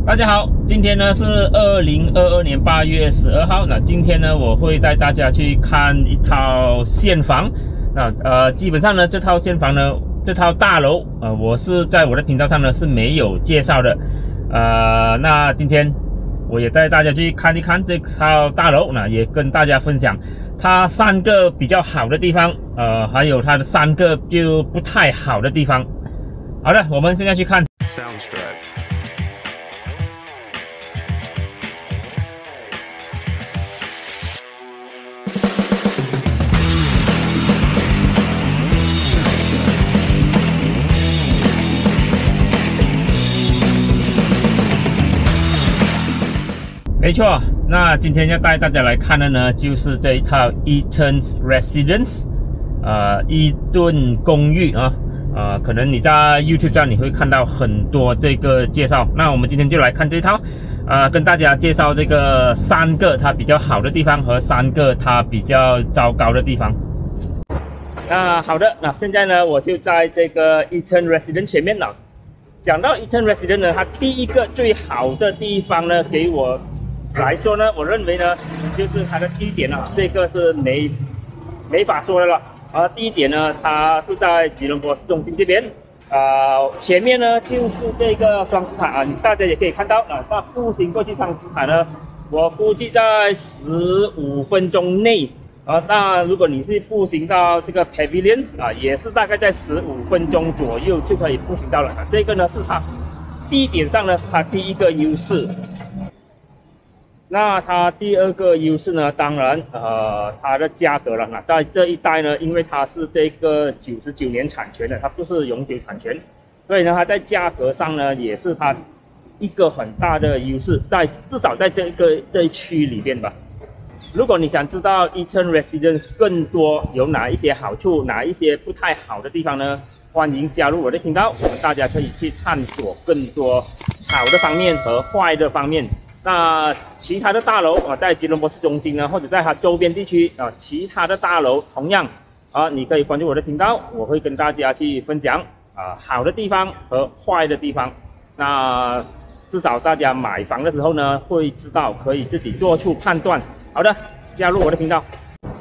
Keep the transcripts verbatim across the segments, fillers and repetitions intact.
大家好，今天呢是二零二二年八月十二号。那今天呢，我会带大家去看一套现房。那呃，基本上呢，这套现房呢，这套大楼，呃，我是在我的频道上呢是没有介绍的。呃，那今天我也带大家去看一看这套大楼，那也跟大家分享它三个比较好的地方，呃，还有它的三个就不太好的地方。好的，我们现在去看。没错，那今天要带大家来看的呢，就是这一套 Eaton Residence， 呃，伊顿公寓啊，呃，可能你在 YouTube 上你会看到很多这个介绍。那我们今天就来看这一套，啊、呃，跟大家介绍这个三个它比较好的地方和三个它比较糟糕的地方。那好的，那现在呢，我就在这个 Eaton Residence 前面了。讲到 Eaton Residence 呢，它第一个最好的地方呢，给我来说呢，我认为呢，就是它的地点啊，这个是没没法说的了。啊，第一点呢，它是在吉隆坡市中心这边，啊、呃，前面呢就是这个双子塔啊，大家也可以看到啊，那步行过去双子塔呢，我估计在十五分钟内啊，那如果你是步行到这个 Pavilion 啊，也是大概在十五分钟左右就可以步行到了。啊、这个呢是它地点上呢是它第一个优势。那它第二个优势呢，当然，呃，它的价格了。那在这一带呢，因为它是这个九十九年产权的，它不是永久产权，所以呢，它在价格上呢，也是它一个很大的优势，在至少在这个这一区里边吧。如果你想知道 Eaton Residence 更多有哪一些好处，哪一些不太好的地方呢？欢迎加入我的频道，我们大家可以去探索更多好的方面和坏的方面。那其他的大楼啊，在吉隆坡市中心呢，或者在它周边地区啊，其他的大楼同样啊，你可以关注我的频道，我会跟大家去分享啊好的地方和坏的地方。那至少大家买房的时候呢，会知道可以自己做出判断。好的，加入我的频道。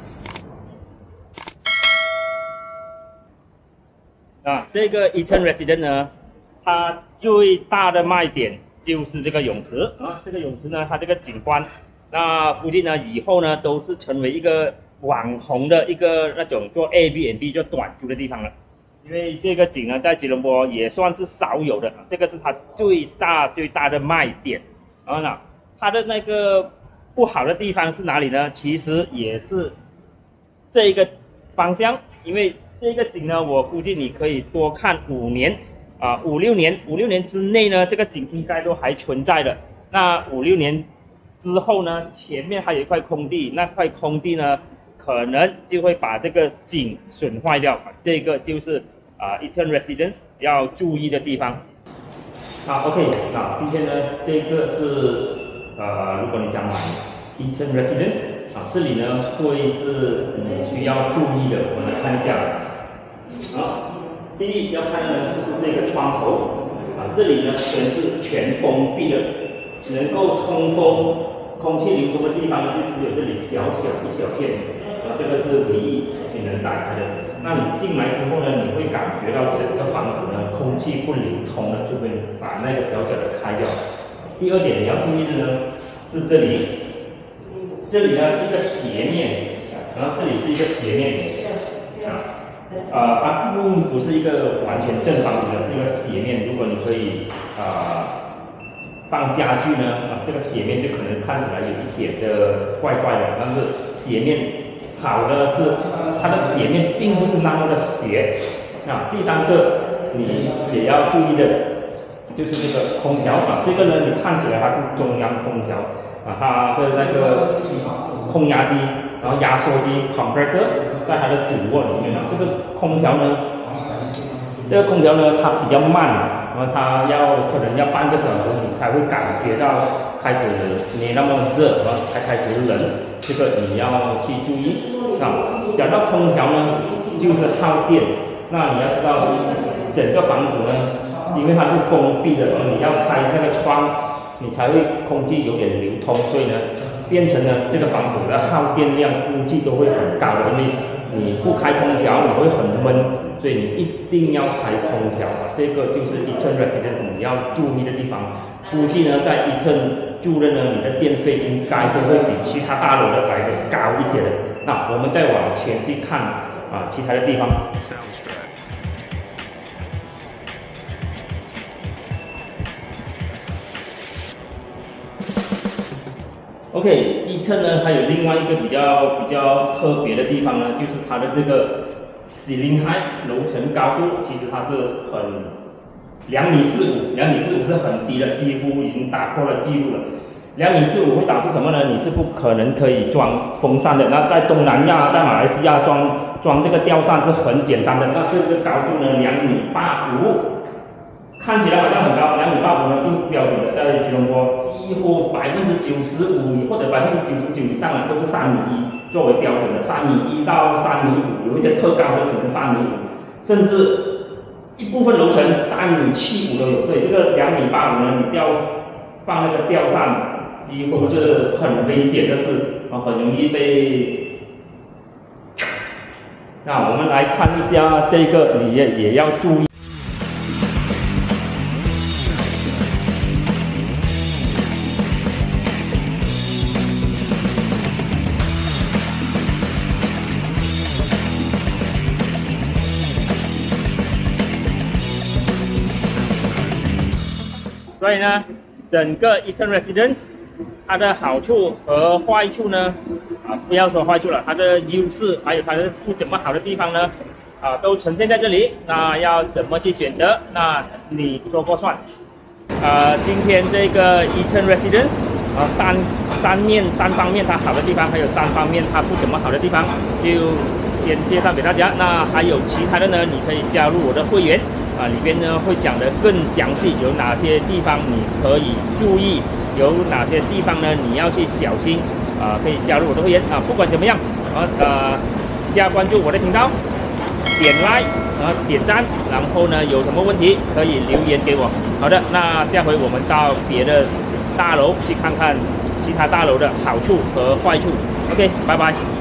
啊，这个 Eaton Residence 呢，它最大的卖点就是这个泳池啊，这个泳池呢，它这个景观，那估计呢以后呢都是成为一个网红的一个那种做 Airbnb 就短租的地方了。因为这个景呢，在吉隆坡也算是少有的，这个是它最大最大的卖点。然后呢，它的那个不好的地方是哪里呢？其实也是这一个方向，因为这个景呢，我估计你可以多看五年。啊，五六年，五六年之内呢，这个景应该都还存在的。那五六年之后呢，前面还有一块空地，那块空地呢，可能就会把这个景损坏掉。这个就是啊 ，Eaton Residence 要注意的地方。好 ，OK， 那今天呢，这个是呃，如果你想买 Eaton Residence 啊，这里呢会是你需要注意的，我们来看一下。好。第一要看的呢就是这个窗口啊，这里呢全是全封闭的，能够通风、空气流通的地方呢就只有这里小小一小片啊，这个是唯一你能打开的。那你进来之后呢，你会感觉到整个房子呢空气不流通的，就会把那个小小的开掉。第二点你要注意的呢是这里，这里呢是一个斜面，然后这里是一个斜面啊。呃，它并不是一个完全正方形的，是一个斜面。如果你可以呃放家具呢，啊，这个斜面就可能看起来有一点的怪怪的。但是斜面好的是它的斜面并不是那么的斜。啊，第三个你也要注意的，就是这个空调啊，这个呢你看起来它是中央空调啊，它的那个空压机。然后压缩机 compressor 在它的主卧里面，这个空调呢，这个空调呢它比较慢，然后它要可能要半个小时你才会感觉到开始没那么热，然后才开始冷，这个你要去注意。啊，讲到空调呢，就是耗电，那你要知道整个房子呢，因为它是封闭的，你要开那个窗， 你才会空气有点流通，所以呢，变成呢这个房子的耗电量估计都会很高的，因为你不开空调你会很闷，所以你一定要开空调啊。这个就是 Eaton Residence 你要注意的地方。估计呢，在 Eaton 住的呢，你的电费应该都会比其他大楼的来的高一些的。那我们再往前去看啊，其他的地方。OK， Eaton呢还有另外一个比较比较特别的地方呢，就是它的这个 ceiling height 楼层高度，其实它是很两米四五，两米四五是很低的，几乎已经打破了记录了。两米四五会导致什么呢？你是不可能可以装风扇的。那在东南亚，在马来西亚装装这个吊扇是很简单的。那这个高度呢，两米八五。看起来好像很高，两米八五呢并不标准的，在吉隆坡几乎百分之九十五或者百分之九十九以上呢都是三米一作为标准的，三米一到三米五，有一些特高的可能三米五，甚至一部分楼层三米七五都有。所以这个两米八五呢，你吊放那个吊扇，几乎是很危险的事，啊，很容易被。那我们来看一下这个，你也也要注意。所以呢，整个 Eaton Residence 它的好处和坏处呢，啊，不要说坏处了，它的优势还有它的不怎么好的地方呢，啊，都呈现在这里。那要怎么去选择？那你说过算。呃，今天这个 Eaton Residence 啊，三三面三方面它好的地方，还有三方面它不怎么好的地方，就先介绍给大家。那还有其他的呢，你可以加入我的会员。啊，里边呢会讲得更详细，有哪些地方你可以注意，有哪些地方呢你要去小心啊，可以加入我的会员啊。不管怎么样，啊呃，加关注我的频道，点 like 啊点赞，然后呢有什么问题可以留言给我。好的，那下回我们到别的大楼去看看其他大楼的好处和坏处。OK， 拜拜。